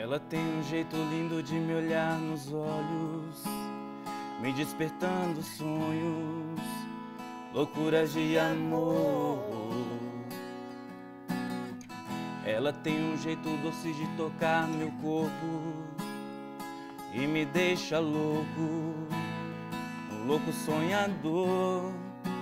Ela tem um jeito lindo de me olhar nos olhos, me despertando sonhos, loucuras de amor. Ela tem um jeito doce de tocar meu corpo e me deixa louco, um louco sonhador.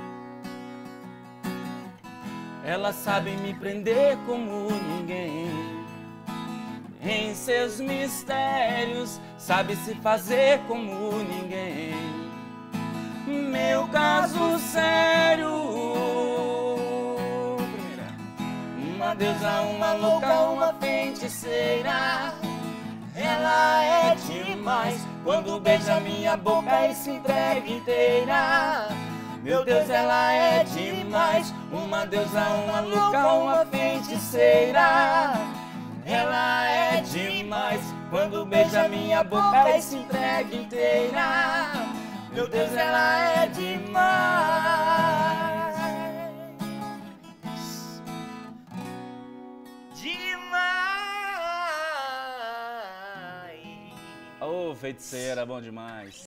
Ela sabe me prender como ninguém, em seus mistérios, sabe se fazer como ninguém. Meu caso sério, uma deusa, uma louca, uma feiticeira. Ela é demais quando beija minha boca e se entrega inteira. Meu Deus, ela é demais, uma deusa, uma louca, uma feiticeira. Ela é demais quando beija minha boca e se entrega inteira. Meu Deus, ela é demais. Demais. Ô, feiticeira, bom demais.